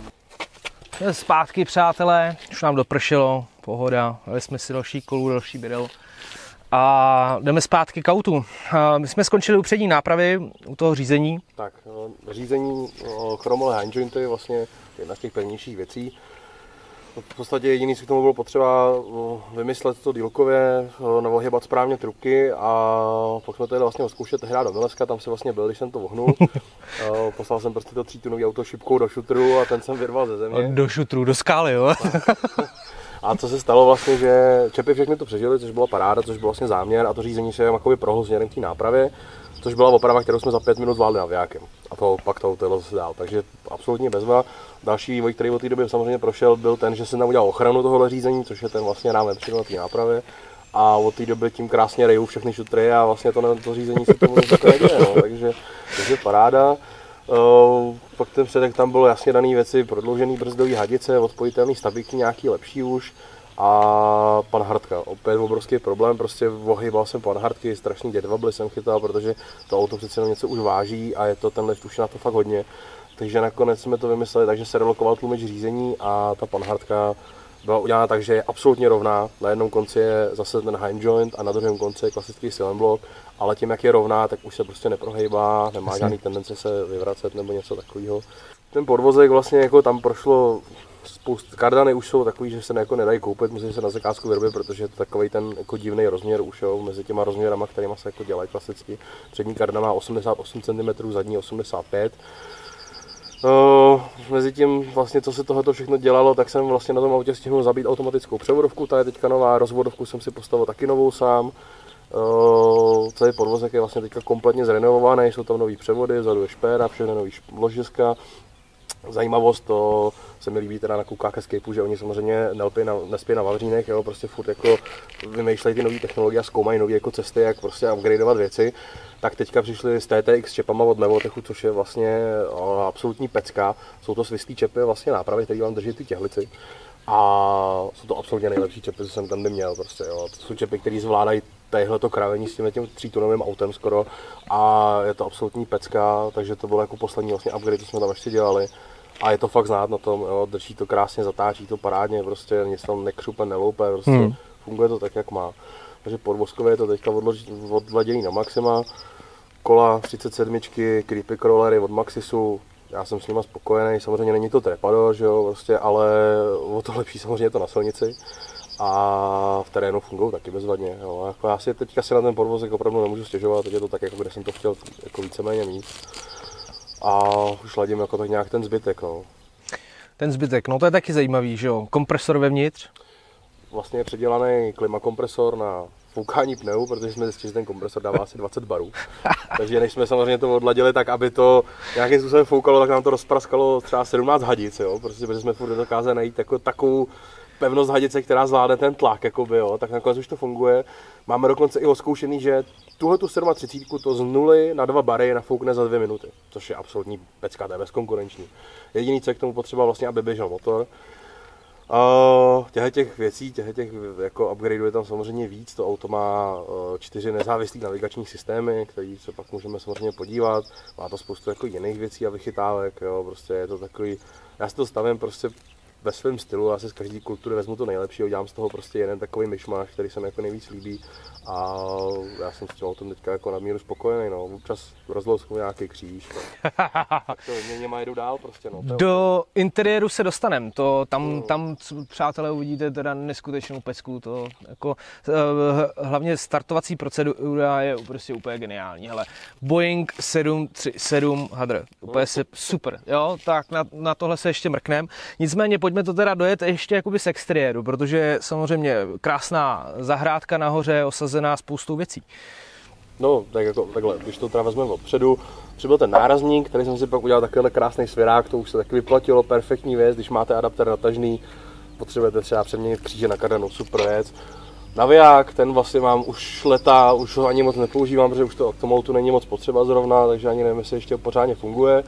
Zpátky, přátelé, už nám dopršelo, pohoda, dali jsme si další kolu, další bydel a jdeme zpátky k autu. My jsme skončili u přední nápravy, u toho řízení. Tak, řízení chromové hind jointy je vlastně jedna z těch pevnějších věcí. V podstatě jediný, co k tomu bylo potřeba vymyslet to dílkově, neohýbat správně trubky a pak jsme to jeli vlastně zkoušet tehdy do Mileska, tam se vlastně byl, když jsem to vohnul. Poslal jsem prostě to třítunový auto šipkou do šutru a ten jsem vyrval ze země. Do šutru, do skály, jo? A co se stalo vlastně, že čepy všechny to přežili, což byla paráda, což byl vlastně záměr a to řízení se jakoby prohlo směrem k té nápravě, což byla oprava, kterou jsme za pět minut zvládli navijákem. A to pak to jelo zase dál. Takže absolutně bezva. Další vývoj, který od té doby samozřejmě prošel, byl ten, že se tam udělal ochranu tohohle řízení, což je ten vlastně rám vepředu na té nápravě. A od té doby tím krásně rejou všechny šutry a vlastně to, to řízení se tomu takové neděje. No. Takže, takže paráda. Uh, pak ten předek tam bylo jasně daný věci, prodloužený brzdový hadice, odpojitelný stabiky, nějaký lepší už. A panhardka, opět obrovský problém, prostě ohýbal jsem panhardky, strašný dědvably jsem chytal, protože to auto přece jenom něco už váží a je to ten lift už na to fakt hodně. Takže nakonec jsme to vymysleli, takže se relokoval tlumič řízení a ta panhardka byla udělána tak, že je absolutně rovná. Na jednom konci je zase ten hind joint a na druhém konci je klasický silent block, ale tím, jak je rovná, tak už se prostě neprohejbá, nemá Jasně. žádný tendence se vyvracet nebo něco takového. Ten podvozek vlastně jako tam prošlo spoustu, kardany už jsou takový, že se jako nedají koupit, musí se na zakázku vyrobit, protože je to takový ten jako divný rozměr už jo, mezi těma rozměrama, kterými se jako dělají klasicky. Přední karda má osmdesát osm centimetrů, zadní osmdesát pět. No, mezi tím vlastně, co se tohoto všechno dělalo, tak jsem vlastně na tom autě stihnul zabít automatickou převodovku, ta je teďka nová, rozvodovku jsem si postavil taky novou sám. Uh, celý podvozek je vlastně teďka kompletně zrenovovaný, jsou tam nový převody, vzadu je špéra, všechno nový ložiska. Zajímavost, to se mi líbí teda na koukách Escapeu, že oni samozřejmě nelpí na, nespí na vavřínech, jo, prostě furt jako vymýšlejí ty nové technologie a zkoumají nové jako cesty, jak prostě upgradeovat věci. Tak teďka přišli s T T X čepama od Mevotechu, což je vlastně absolutní pecka. Jsou to svislý čepy, vlastně nápravy, které vám drží ty těhlici. A jsou to absolutně nejlepší čepy, co jsem tam měl. Prostě, jo. To jsou čepy, které zvládají téhleto kravení s tím, tím třítunovým autem skoro. A je to absolutní pecka, takže to bylo jako poslední vlastně upgrade, co jsme tam ještě dělali. A je to fakt znát na tom, jo, drží to krásně, zatáčí to parádně, prostě nic tam nekřupe, neloupe, prostě hmm. funguje to tak, jak má. Takže podvozkově je to teďka odladěný na maxima, kola třicet sedm, creepy crawlery od Maxisu, já jsem s nima spokojený, samozřejmě není to trepador, že jo, prostě, ale o to lepší samozřejmě je to na silnici. A v terénu fungují taky bezvadně. Jo. Jako já si teďka si na ten podvozek opravdu nemůžu stěžovat, teď je to tak, jako kde jsem to chtěl jako víceméně mít. A už ladím jako tak nějak ten zbytek. No. Ten zbytek, no to je taky zajímavý, že jo? Kompresor vevnitř? Vlastně je předělaný klimakompresor na foukání pneu, protože jsme zjistili, že ten kompresor dává asi dvacet barů. Takže než jsme samozřejmě to odladili tak, aby to nějakým způsobem foukalo, tak nám to rozpraskalo třeba sedmnáct hadic, jo? Prostě, protože jsme furt dokázali najít jako takovou pevnost hadice, která zvládne ten tlak, jakoby, jo? Tak nakonec už to funguje. Máme dokonce i oskoušený, že tuhle tu třicet sedm to z nuly na dva bary nafoukne za dvě minuty, což je absolutní pecka, to je bezkonkurenční. Jediný, co je k tomu potřeba, vlastně, aby běžel motor. Uh, těchto těch věcí, těchto těch jako upgradeů je tam samozřejmě víc. To auto má uh, čtyři nezávislé navigační systémy, který se pak můžeme samozřejmě podívat. Má to spoustu jako jiných věcí a vychytávek, jo, prostě je to takový, já si to stavím prostě ve svém stylu, já si z každé kultury vezmu to nejlepší a udělám z toho prostě jeden takový myšmaš, který se mi jako nejvíc líbí. A já jsem s tím autem teďka jako nadmíru spokojený, no. Občas rozlousknu nějaký kříž, no. Tak to mě jedu dál prostě, no. Do interiéru se dostaneme, to tam, tam přátelé uvidíte teda neskutečnou pecku, to jako hlavně startovací procedura je prostě úplně geniální, hele. Boeing sedm tři sedm hadr, úplně se, super, jo, tak na, na tohle se ještě mrknem. Nicméně pojďme to teda dojet ještě jakoby z exteriéru, protože samozřejmě krásná zahrádka nahoře, osazená spoustou věcí. No, tak jako takhle, když to teda vezmeme odpředu, přibyl ten nárazník, který jsem si pak udělal takovýhle krásný svěrák, to už se taky vyplatilo, perfektní věc, když máte adaptér natažný, potřebujete třeba přeměnit kříže na kardanu, super věc. Naviják, ten vlastně mám už leta, už ho ani moc nepoužívám, protože už to k tomu autu není moc potřeba zrovna, takže ani nevím, jestli ještě pořádně funguje.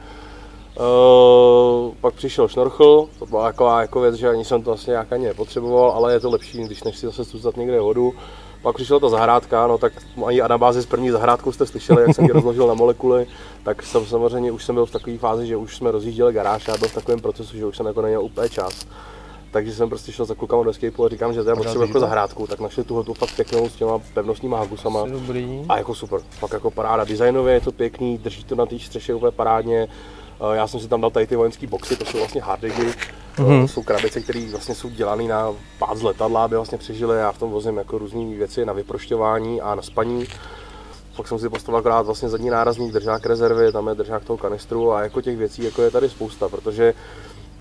Uh, pak přišel šnorchl, to byla taková jako věc, že ani jsem to vlastně nějak ani nepotřeboval, ale je to lepší, když než si zase stucat někde vodu. Pak přišla ta zahrádka, no tak ani anabázi z první zahrádkou jste slyšeli, jak jsem ji rozložil na molekuly, tak jsem samozřejmě už jsem byl v takové fázi, že už jsme rozjížděli garáž a byl v takovém procesu, že už jsem jako neměl úplně čas. Takže jsem prostě šel za klukama do Escapeu a říkám, že já potřebuji jako zahrádku, tak našli tuhle tu fakt pěknou s těma pevnostníma hagusama. A jako super, fakt jako paráda, designově je to pěkný, drží to na té střeše úplně parádně. Já jsem si tam dal tady ty vojenské boxy, to jsou vlastně harddigy, mm-hmm. To jsou krabice, které vlastně jsou dělané na pád z letadla, aby vlastně přežili. Já v tom vozím jako různé věci na vyprošťování a na spaní. Pak jsem si postavil akorát vlastně zadní nárazník, držák rezervy, tam je držák toho kanistru a jako těch věcí jako je tady spousta, protože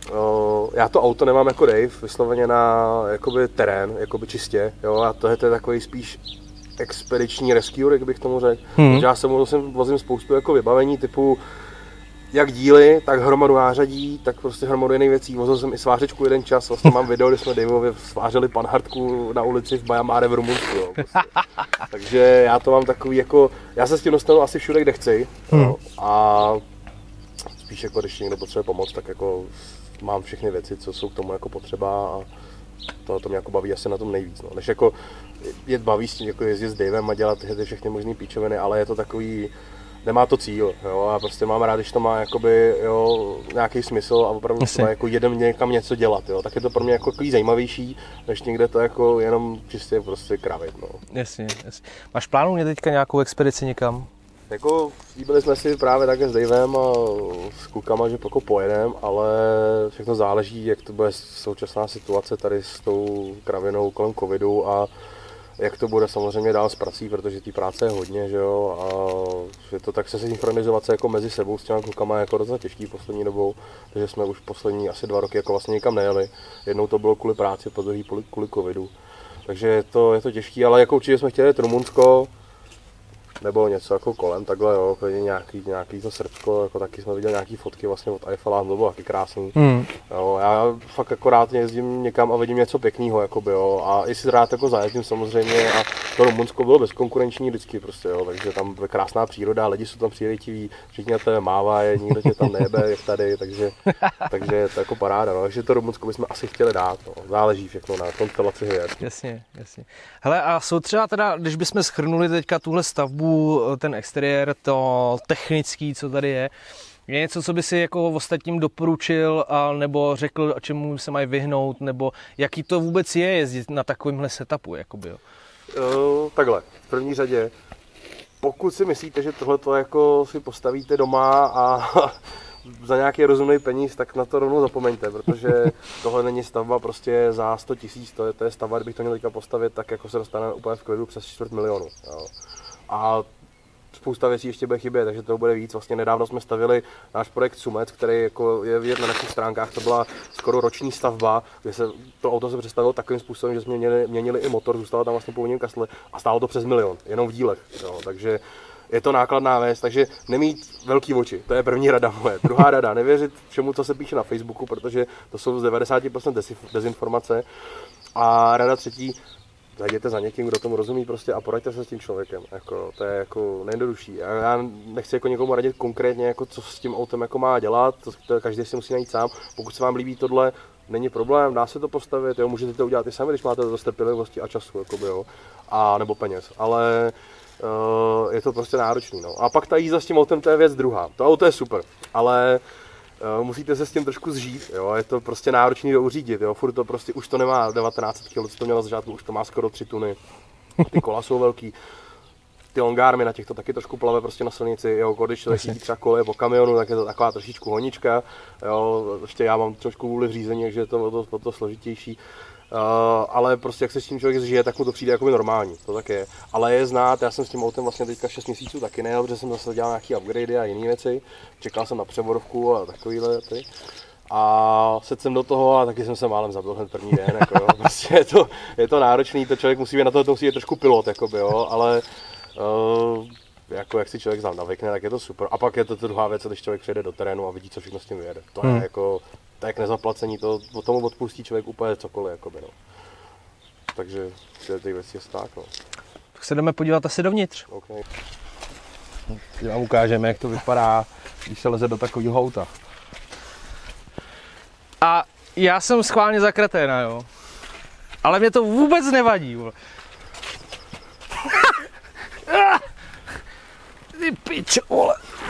Uh, já to auto nemám jako Dave, vysloveně na jakoby terén, jakoby čistě, jo, a tohle to je takový spíš expediční rescue, jak bych tomu řekl. Hmm. Já se vozím, vozím spoustu jako vybavení typu jak díly, tak hromadu nářadí, tak prostě hromadu jiných věcí. Vozil jsem i svářečku jeden čas, vlastně mám video, kde jsme Daveovi svářeli panhardku na ulici v Bajamáre v Rumunsku. Jo, prostě. Takže já to mám takový jako, já se s tím dostanu asi všude, kde chci. Hmm. Jo, a spíš jako když někdo potřebuje pomoct, tak jako mám všechny věci, co jsou k tomu jako potřeba a to, to mě jako baví asi na tom nejvíc. No. Než jako jet baví s tím, jako jezdit s Davem a dělat ty všechny možné píčoviny, ale je to takový, nemá to cíl, jo, a prostě mám rád, když to má jakoby, jo, nějaký smysl a opravdu to má jako jedem někam něco dělat, jo, tak je to pro mě jako takový zajímavější, než někde to jako jenom čistě prostě kravit, no. Jasně, jasně. Máš plánovaně teďka nějakou expedici někam? Jako slíbili jsme si právě také s Davem a s klukama, že jako pojedem, ale všechno záleží, jak to bude současná situace tady s tou kravinou kolem covidu a jak to bude samozřejmě dál s prací, protože té práce je hodně, že jo, a je to tak se synchronizovat se jako mezi sebou s těma klukama je jako docela těžký poslední dobou, takže jsme už poslední asi dva roky jako vlastně nikam nejeli. Jednou to bylo kvůli práci, po druhý kvůli covidu, takže je to, je to těžký, ale jako určitě jsme chtěli jít Rumunsko, nebo něco jako kolem, takhle jo, nějaký, nějaký to Srbsko, jako taky jsme viděli nějaký fotky vlastně od Eiffela, to bylo taky krásný. Mm. Jo, já fakt jako rád jezdím někam a vidím něco pěkného, jakoby, jo, a i si rád jako zajezdím samozřejmě a to Rumunsko bylo bezkonkurenční vždycky prostě, jo, takže tam byla krásná příroda, lidi jsou tam přívětiví, všichni na tebe mávají, nikdo tě tam nejebe, jak tady, takže, takže je to jako paráda, no, takže to Rumunsko bychom asi chtěli dát, no, záleží všechno na konstelaci hvězd. Jasně, jasně. Hele, a jsou třeba teda, když bychom shrnuli teďka tuhle stavbu, ten exteriér, to technický, co tady je, je něco, co by si jako ostatním doporučil, a nebo řekl, čemu se mají vyhnout, nebo jaký to vůbec je jezdit na takovýmhle setupu, jakoby, jo? Uh, takhle, v první řadě, pokud si myslíte, že tohle jako si postavíte doma a za nějaký rozumný peníz, tak na to rovnou zapomeňte, protože tohle není stavba prostě za sto tisíc, to je, to je stavba, kdybych to měl teďka postavit, tak jako se dostane úplně v klidu přes čtvrt milionu. Jo. A spousta věcí ještě bude chybět, takže to bude víc. Vlastně nedávno jsme stavili náš projekt Sumec, který jako je vidět na našich stránkách, to byla skoro roční stavba, kde se to auto se představilo takovým způsobem, že jsme měnili, měnili i motor, zůstalo tam vlastně původním kasle a stálo to přes milion, jenom v dílech. Jo. Takže je to nákladná věc, takže nemít velký oči, to je první rada moje. Druhá rada, nevěřit všemu, co se píše na Facebooku, protože to jsou z devadesát procent dezinformace. A rada třetí, zajděte za někým, kdo tomu rozumí prostě a poraďte se s tím člověkem, jako, to je jako nejjednodušší. Já, já nechci jako někomu radit konkrétně, jako, co s tím autem jako má dělat, to, to každý si musí najít sám. Pokud se vám líbí tohle, není problém, dá se to postavit, jo, můžete to udělat i sami, když máte dost trpělivosti a času, jakoby, jo, a nebo peněz, ale uh, je to prostě náročný. No. A pak ta jízda s tím autem, to je věc druhá. To auto je super, ale Uh, musíte se s tím trošku zžít, jo, je to prostě náročný to uřídit, jo, furt to prostě, už to nemá devatenáct set kilogramů, co to mělo z začátku, už to má skoro tři tuny, ty kola jsou velký, ty longármy na těch to taky trošku plave prostě na silnici, jo, když člověk jezdí třeba koleje po kamionu, tak je to taková trošičku honička, jo, ještě já mám trošku vůli v řízení, takže je to o to, o to složitější. Uh, ale prostě jak se s tím člověk zžije, tak mu to přijde jako normální, to tak je. Ale je znát, já jsem s tím autem vlastně teďka šest měsíců taky nejel, protože jsem zase dělal nějaký upgradey a jiné věci. Čekal jsem na převodovku a takovýhle ty. A sedl jsem do toho a taky jsem se málem zabil hned první den, jako jo. Prostě je to, je to náročný, to člověk musí být na to, to musí být trošku pilot, jakoby, jo, ale uh, jako jak si člověk navykne, tak je to super. A pak je to ta druhá věc, když člověk přijde do terénu a vidí, co všechno s tím vyjede. To je hmm. jako, tak nezaplacení, to o tomu odpustí člověk úplně cokoliv, jakoby, no. Takže ty věci je tak, no. Tak se jdeme podívat asi dovnitř. Okay. Teď vám ukážeme, jak to vypadá, když se leze do takového auta. A já jsem schválně za kreténa, jo. Ale mě to vůbec nevadí, vole. Ty pičo, vole.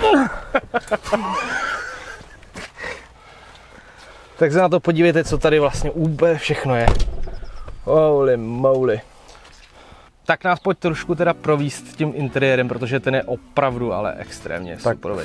Tak se na to podívejte, co tady vlastně úplně všechno je. Holy moly. Tak nás pojď trošku teda províst tím interiérem, protože ten je opravdu ale extrémně superový.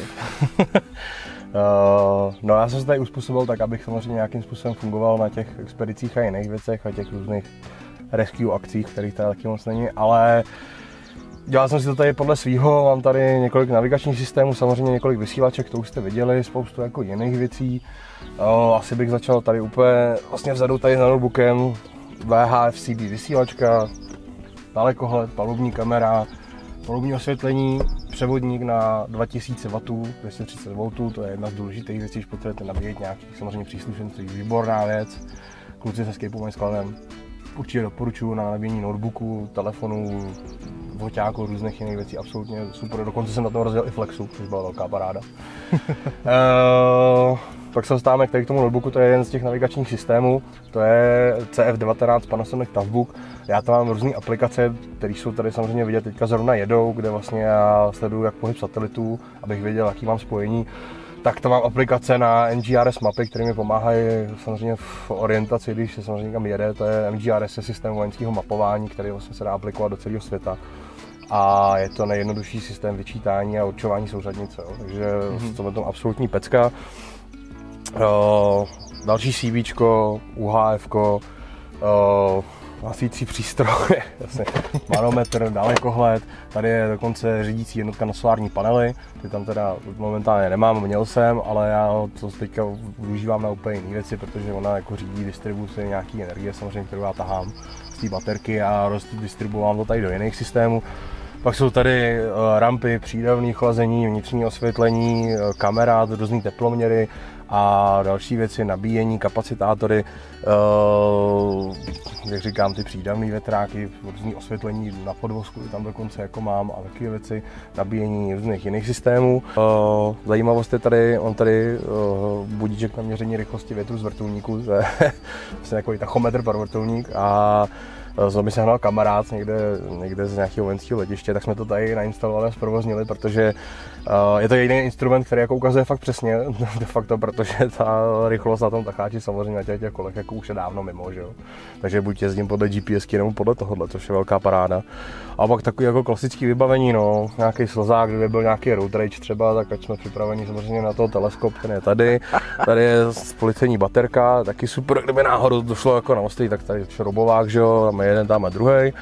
Uh, no já jsem se tady uspůsobil tak, abych samozřejmě nějakým způsobem fungoval na těch expedicích a jiných věcech a těch různých rescue akcích, kterých tady taky moc není, ale Dělal jsem si to tady podle svýho, mám tady několik navigačních systémů, samozřejmě několik vysílaček, to už jste viděli, spoustu jako jiných věcí. O, asi bych začal tady úplně vlastně vzadu tady za notebookem, V H F C D vysílačka, dalekohled, palubní kamera, palubní osvětlení, převodník na dva tisíce wattů, dvě stě třicet voltů, to je jedna z důležitých věcí, když potřebujete nabíjet nějaký samozřejmě příslušenství, výborná věc. Kluci se skateboardem skladem určitě doporučuji na nabíjení notebooku, telefonu, hoťáku, různých jiných věcí, absolutně super. Dokonce jsem na tom rozdělal i Flexu, což byla velká paráda. uh, pak se dostáváme k tomu notebooku, to je jeden z těch navigačních systémů, to je C F devatenáct Panasonic Toughbook. Já tam mám různé aplikace, které jsou tady samozřejmě vidět, teďka zrovna jedou, kde vlastně já sleduju jak pohyb satelitů, abych věděl, jaký mám spojení. Tak to mám aplikace na N G R S mapy, které mi pomáhají samozřejmě v orientaci, když se samozřejmě někam jede. To je N G R S je systém vojenského mapování, který vlastně se dá aplikovat do celého světa. A je to nejjednodušší systém vyčítání a určování souřadnice, jo. Takže mm-hmm. to je to absolutní pecka. Uh, další CVčko, U H F ko, uh, hlasící přístroj, jasně, manometr, dalekohled, tady je dokonce řídící jednotka na solární panely, ty tam teda momentálně nemám, měl jsem, ale já to teďka využívám na úplně jiné věci, protože ona jako řídí distribuci nějaký energie, samozřejmě, kterou já tahám z té baterky a distribuovám to tady do jiných systémů. Pak jsou tady rampy, přídavné chlazení, vnitřní osvětlení, kamera, různý teploměry a další věci, nabíjení, kapacitátory, uh, jak říkám, ty přídavné větráky, různý osvětlení na podvozku, tam dokonce jako mám a takové věci, nabíjení různých jiných systémů. Uh, zajímavost je tady, on tady uh, budíček na měření rychlosti větru z vrtulníku, to je vlastně takový tachometr pro vrtulník a znovu mi sehnal kamarád někde, někde z nějakého vojenského letiště, tak jsme to tady nainstalovali a zprovoznili, protože uh, je to jediný instrument, který jako ukazuje fakt přesně de facto, protože ta rychlost na tom tacháči samozřejmě na těch, těch kolech jako už je dávno mimo, že jo. Takže buď jezdím podle GPSky nebo podle tohohle, což je velká paráda. A pak takový jako klasický vybavení, no, nějaký slzák, kdyby byl nějaký road rage třeba, tak ať jsme připraveni samozřejmě na to teleskop, ten je tady. Tady je policejní baterka, taky super, kdyby náhodou došlo jako na ostrý, tak tady šrobovák, že jo, tam je jeden, tam je druhý.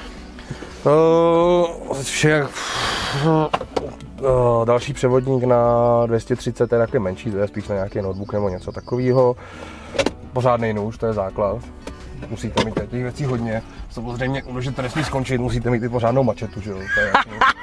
Uh, všech, uh, další převodník na dvě stě třicet, to je takový menší, to je spíš na nějaký notebook nebo něco takového. Pořádný nůž, to je základ. Musíte mít těch věcí hodně. Samozřejmě, že to nesmí skončit, musíte mít i pořádnou mačetu, že jo. To je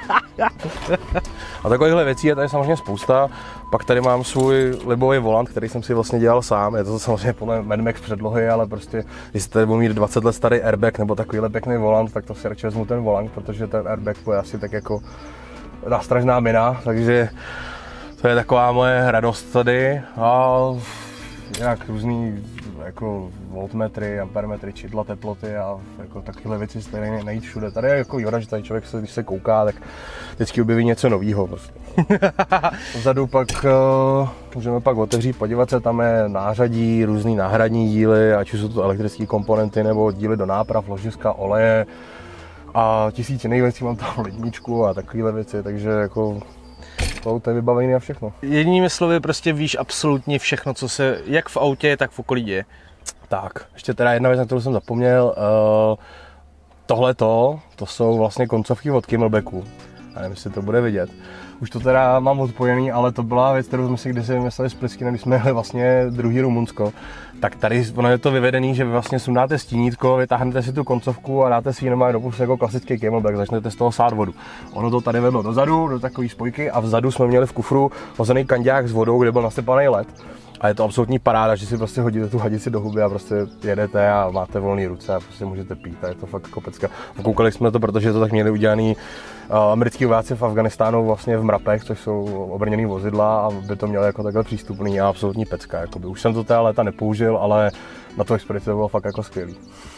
a takovýchhle věcí je tady samozřejmě spousta. Pak tady mám svůj libový volant, který jsem si vlastně dělal sám. Je to samozřejmě podle Mad Max předlohy, ale prostě, když jste budu mít dvacet let starý airbag nebo takovýhle pěkný volant, tak to si radši vezmu ten volant, protože ten airbag je asi tak jako nástražná mina, takže to je taková moje radost tady. A jinak různý jako voltmetry, ampermetry, čidla, teploty a jako takovéhle věci se tady najít všude. Tady je jako výhoda, že tady člověk se, když se kouká, tak vždycky objeví něco novýho. Prostě. Vzadu pak uh, můžeme pak otevřít, podívat se, tam je nářadí, různý náhradní díly, ať už jsou to elektrické komponenty nebo díly do náprav, ložiska, oleje a tisíc jiných věcí, mám tam ledničku a takovéhle věci, takže jako to, to je vybavení a všechno. Jedními slovy prostě víš absolutně všechno, co se jak v autě, tak v okolí děje. Tak, ještě teda jedna věc, na kterou jsem zapomněl. Uh, tohleto, to jsou vlastně koncovky od Camelbacku. Já nevím, jestli to bude vidět. Už to teda mám odpojený, ale to byla věc, kterou jsme si kdysi vymysleli s Pliskynem, když jsme jeli vlastně druhý Rumunsko. Tak tady ono je to vyvedený, že vy vlastně sundáte stínítko, vytáhnete si tu koncovku a dáte si ji normálně do pusy jako klasický Camelback, začnete z toho sát vodu. Ono to tady vedlo dozadu, do takové spojky a vzadu jsme měli v kufru hozený kanďák s vodou, kde byl nasypaný led. A je to absolutní paráda, že si prostě hodíte tu hadici do huby a prostě jedete a máte volné ruce a prostě můžete pít a je to fakt jako pecka. Koukali jsme to, protože to tak měli udělaný uh, americký vojáci v Afganistánu vlastně v mrapech, což jsou obrněný vozidla a by to mělo jako takhle přístupný a absolutní pecka. Jakoby. Už jsem to té léta nepoužil, ale na to expedici to bylo fakt jako skvělý.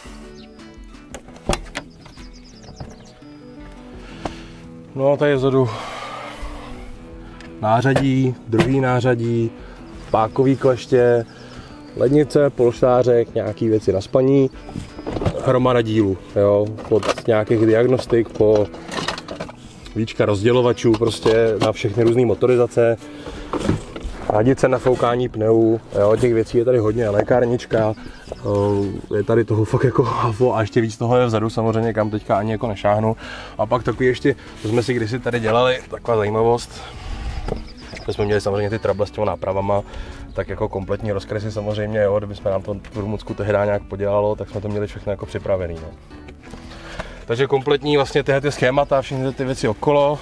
No a tady vzadu nářadí, druhý nářadí, pákový kleště, lednice, polštářek, nějaký věci na spaní, hromada dílů, jo, od nějakých diagnostik po víčka rozdělovačů, prostě na všechny různé motorizace. Hadice na foukání pneu, jo, těch věcí je tady hodně, lékárnička, je tady toho fakt jako hafo a ještě víc toho je vzadu samozřejmě, kam teďka ani jako nešáhnu. A pak takový ještě, to jsme si kdysi tady dělali, taková zajímavost, že jsme měli samozřejmě ty trable s těma nápravama, tak jako kompletní rozkresy samozřejmě, jo, kdybychom nám to v Rumunsku tehdy nějak podělalo, tak jsme to měli všechno jako připravený. No. Takže kompletní vlastně tyhle ty schémata, všechny ty věci okolo.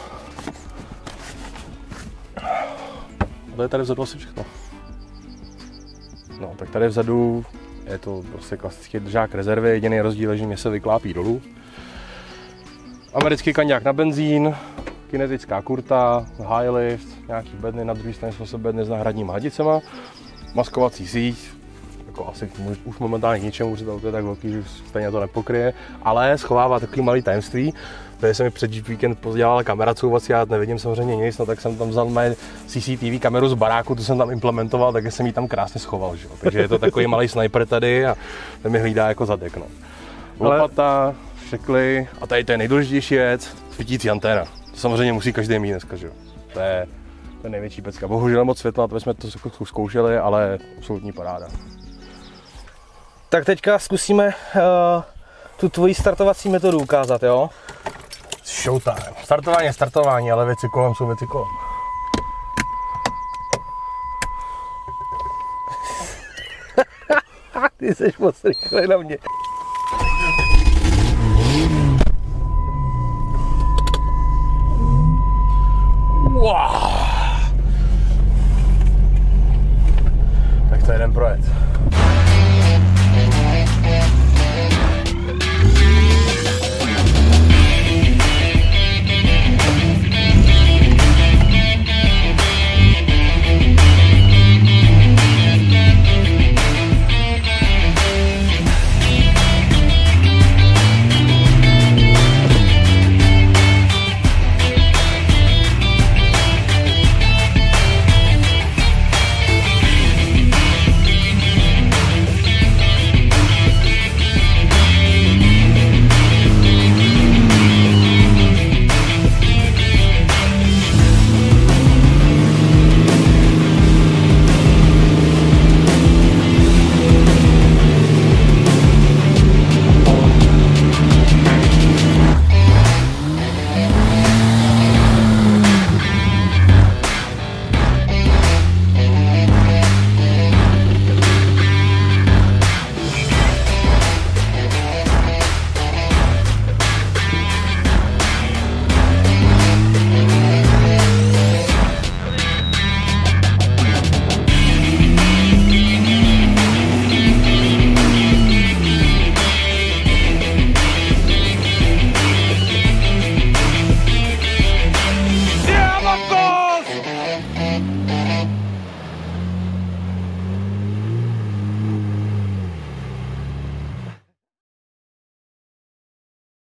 To je tady vzadu asi všechno. No, tak tady vzadu je to prostě klasický držák rezervy, jediný rozdíl je, že mě se vyklápí dolů. Americký kaňák na benzín, kinetická kurta, high lift, nějaký bedny, na druhé straně jsou se bedny s náhradníma hadicema, maskovací síť, jako asi už momentálně k ničemu, protože to je tak velký, že stejně to nepokryje, ale schovává takový malý tajemství. Tady se mi před víkend podělala kamera couvací, já nevidím samozřejmě nic, no tak jsem tam vzal mé C C T V kameru z baráku, tu jsem tam implementoval, takže jsem ji tam krásně schoval, že? Takže je to takový malý sniper tady a ten mi hlídá jako zadek. No. Lopata, šekly a tady to je nejdůležitější věc, svítící anténa. To samozřejmě musí každý mít dneska, že? To je, to je největší pecka. Bohužel moc světla, to jsme to zkoušeli, ale absolutní paráda. Tak teďka zkusíme uh, tu tvoji startovací metodu ukázat, jo? Showtime. Startování je startování, ale věci kolem jsou věci kolem. Ty jsi moc rychlej na mě.